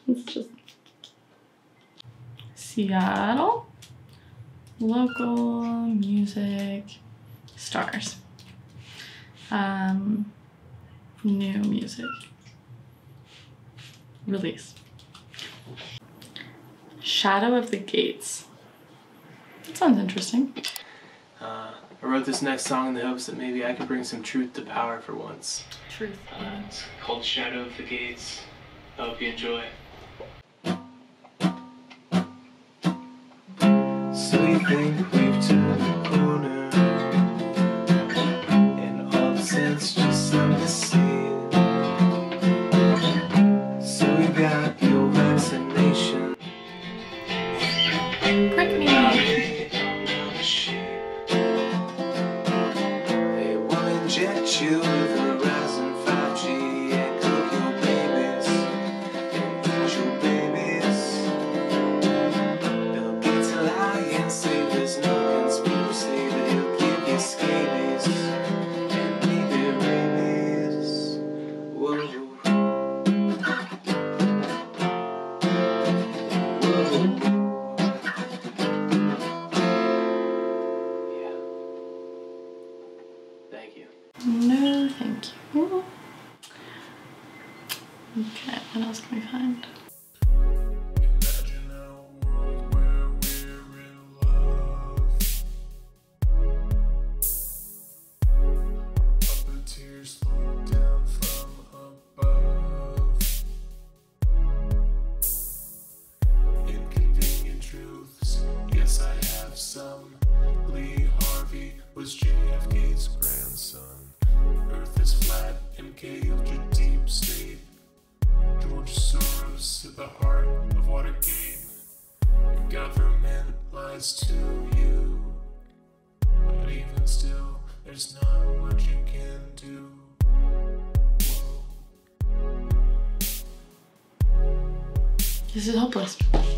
It's just Seattle. Local music stars. New music release. Shadow of the Gates. That sounds interesting. I wrote this next song in the hopes that maybe I could bring some truth to power for once. Truth. It's called Shadow of the Gates. I hope you enjoy. So you think we've turned the corner, and all the sense just something to see. So you got your vaccination. Prick me. They wanna inject you with Horizon 5G and cook your babies and eat your babies. Bill Gates will lie and say there's no conspiracy, but he'll give you scabies and maybe rabies. Whoa. Thank you. No, thank you. Okay, what else can we find? Imagine a world where we're in love. Our puppeteers look down from above. Inconvenient truths, yes I have some. Lee Harvey was JFK's grandson. Earth is flat, MK ultra deep state. George Soros at the heart of Watergate. Your government lies to you, but even still, there's not much you can do. Whoa. This is hopeless.